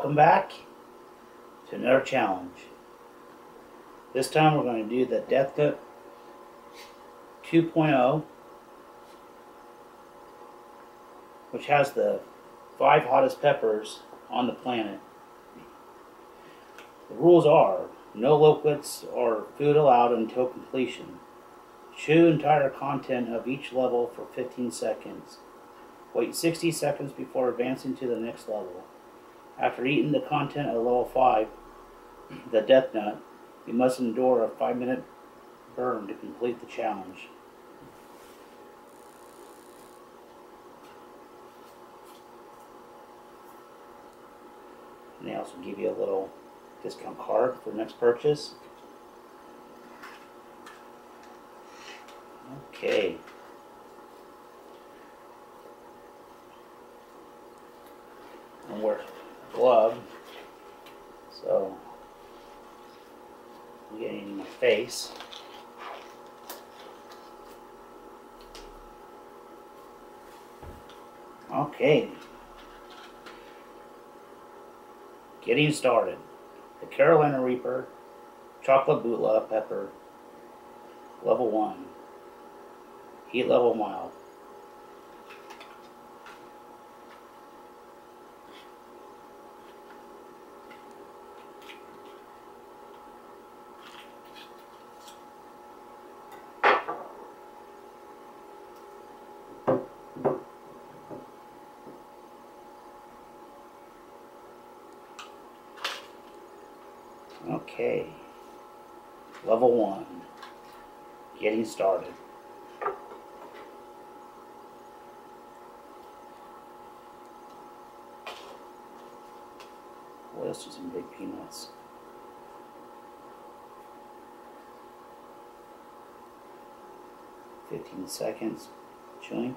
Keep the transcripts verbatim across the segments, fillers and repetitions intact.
Welcome back to another challenge. This time we're going to do the Death Note two point oh, which has the five hottest peppers on the planet. The rules are: no liquids or food allowed until completion. Chew entire content of each level for fifteen seconds. Wait sixty seconds before advancing to the next level. After eating the content of level five, the Death Nut, you must endure a five minute burn to complete the challenge. And they also give you a little discount card for next purchase. Okay. And wear a glove, so I'm getting in my face. Okay. Getting started. The Carolina Reaper Chocolate Butla Pepper, level one. Heat level mild. Okay, level one, getting started. Well, let's do some big peanuts. Fifteen seconds, chewing.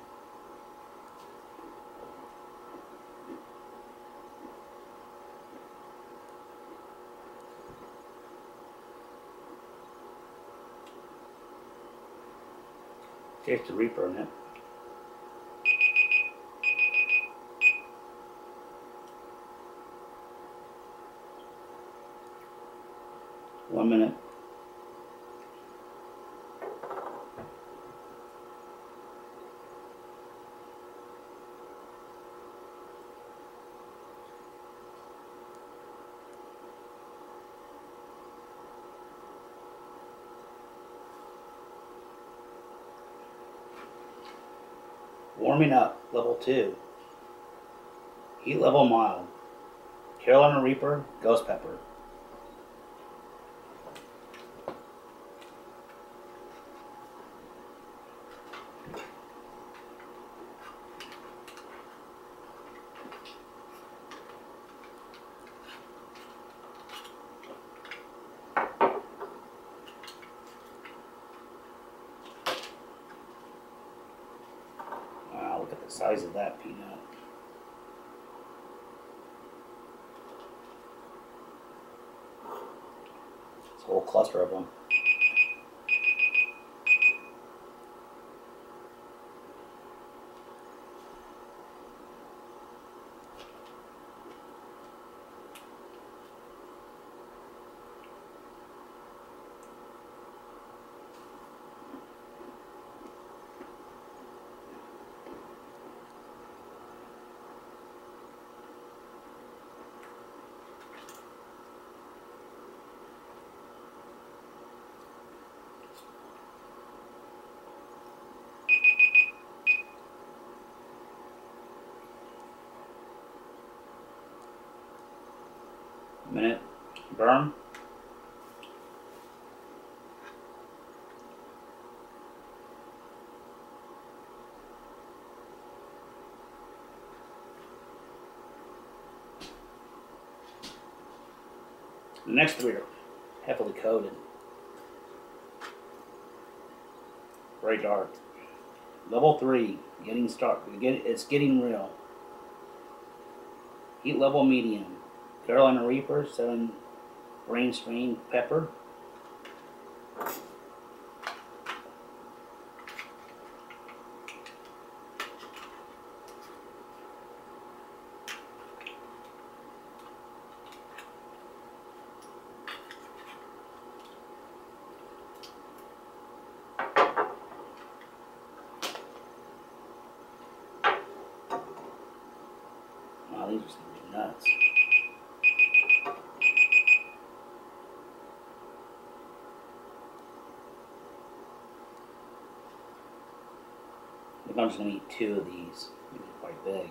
Taste the Reaper in it. One minute. Warming up, level two. Heat level mild. Carolina Reaper Ghost Pepper. Wow, look at the size of that peanut. It's a whole cluster of them. Minute burn. The next three are heavily coated. Very dark. Level three, getting started. It's getting real. Heat level medium. Carolina Reaper, seven grain strain pepper. these are just gonna be nuts. I think I'm just gonna eat two of these. These are quite big.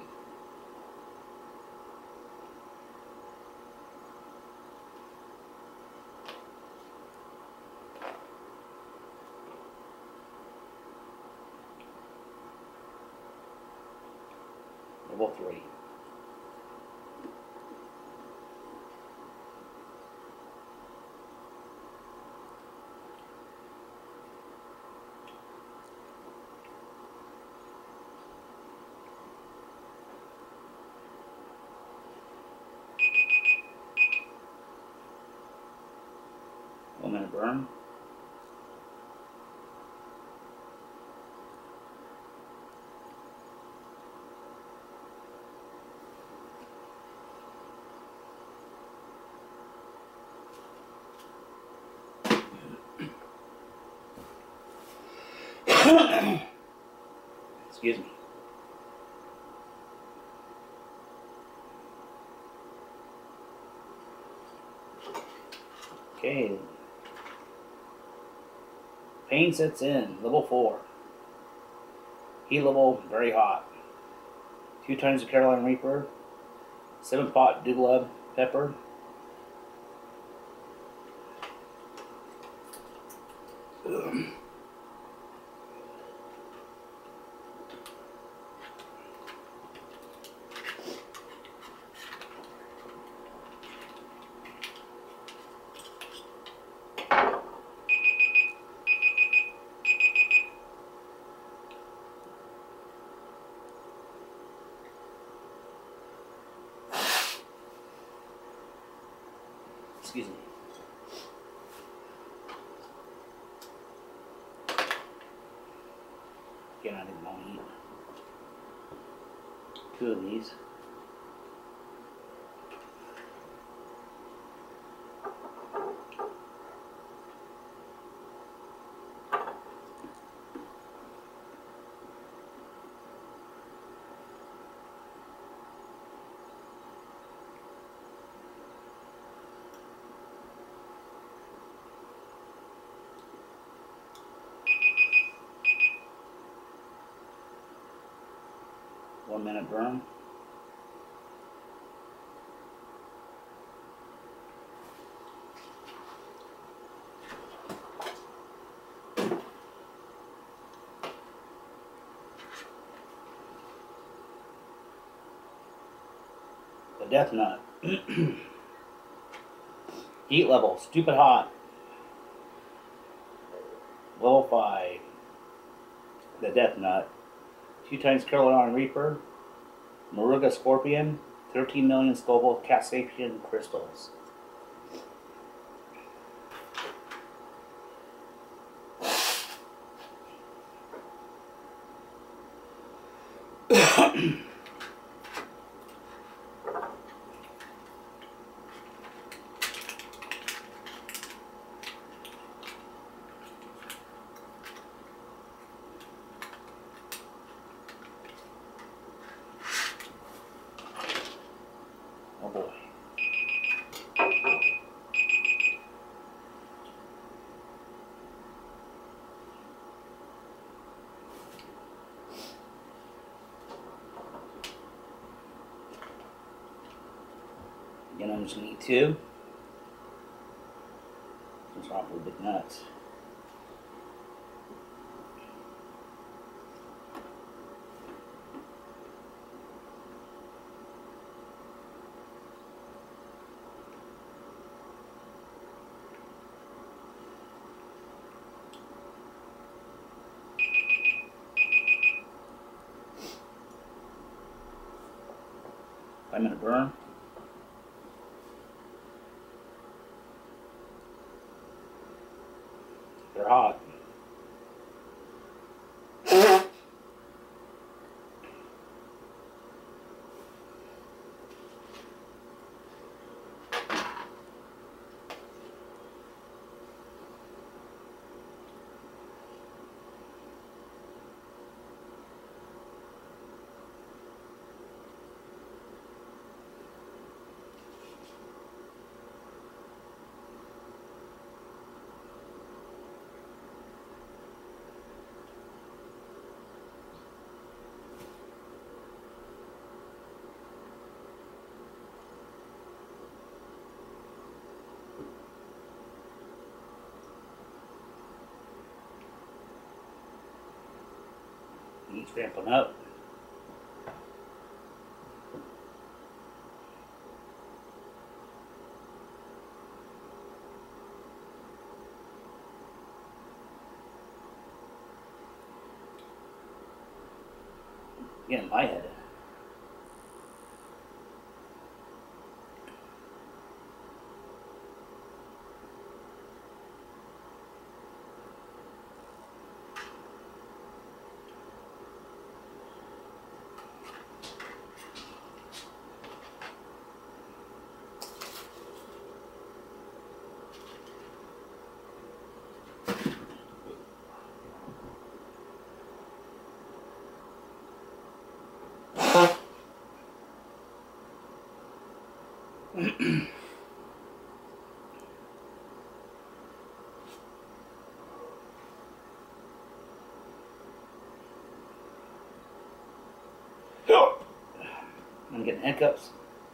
Level three. One minute burn. Excuse me. Okay. Pain sets in. Level four. Heat level very hot. Two times the Carolina Reaper. Seven pot Douglub pepper. Ugh. Excuse me. Again, I didn't want to eat two of these. One minute burn. The Death Nut. Heat level, stupid hot. Level five. The Death Nut. Two times Carolina Reaper. Moruga Scorpion. thirteen million Scoville Cassapian crystals. Oh boy. Again, I'm just going to eat two. Those are awfully big nuts. Five minute burn. They're hot. He's ramping up. Getting lightheaded. I'm getting hiccups.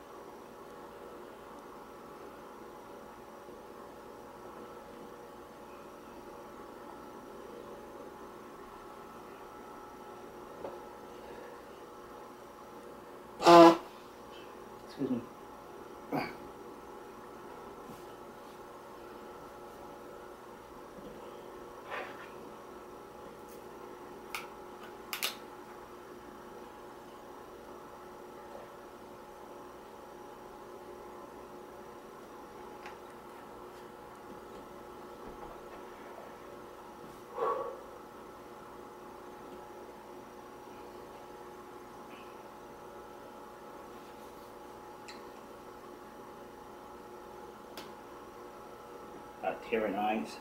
Excuse me. Got tearing eyes.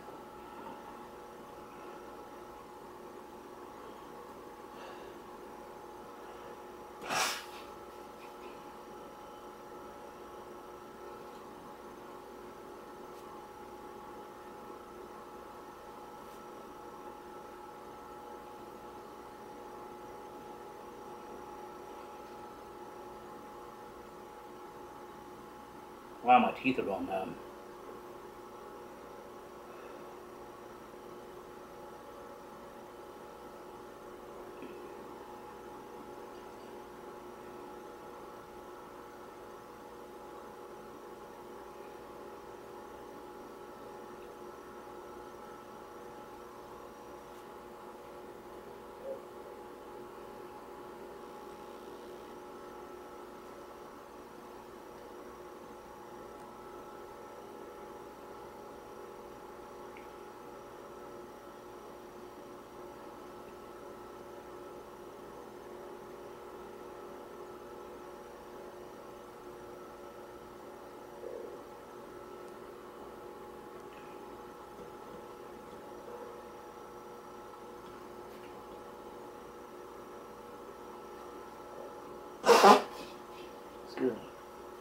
Wow, my teeth are going numb. Excuse me.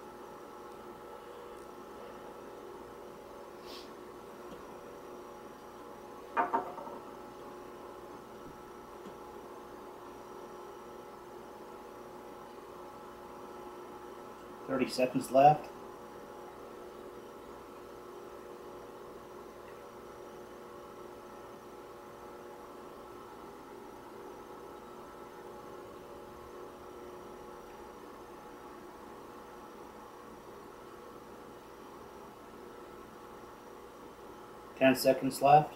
Thirty seconds left. Ten seconds left.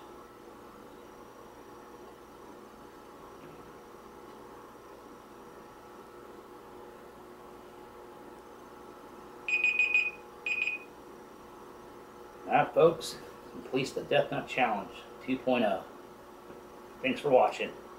Alright folks, complete the Death Nut Challenge two point oh. Thanks for watching.